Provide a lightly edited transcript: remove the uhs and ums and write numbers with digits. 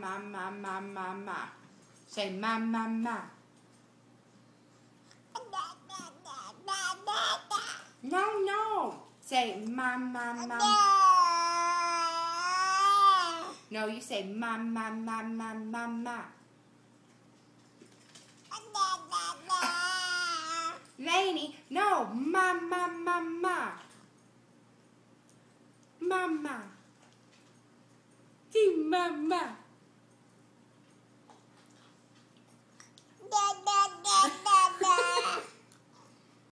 ma. Say ma, ma, ma. No, no. Say ma, ma, ma. No, you say ma, ma, ma, ma, ma, ma. Lainey, no, ma, ma, ma, ma. Mama. Di mama.